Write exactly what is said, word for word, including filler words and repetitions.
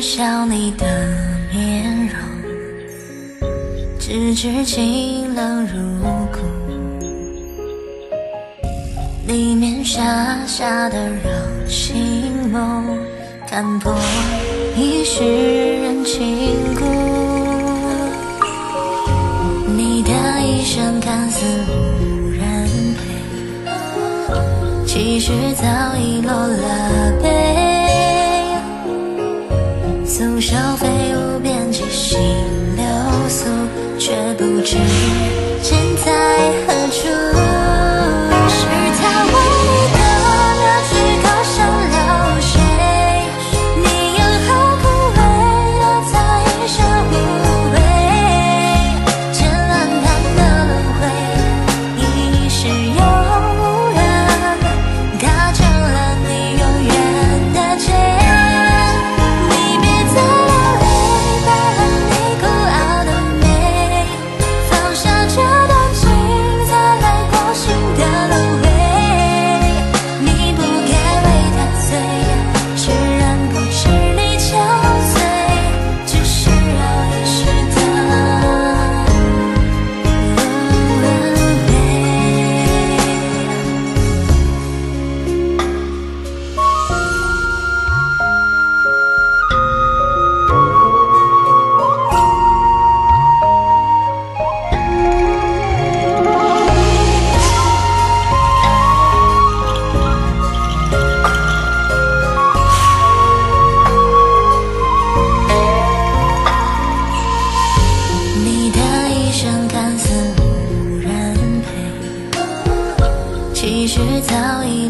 笑你的面容，直至清冷如骨，里面傻傻的让心梦看破一世人情故。你的一生看似无人陪，其实早已落了泪。诉手飞舞遍及心流苏，却不知身在何处。是他为你的那句高声流水，你ยัง何苦为了他一生无悔，千万般的轮回，一世有人，他成了你永远的结。其实早已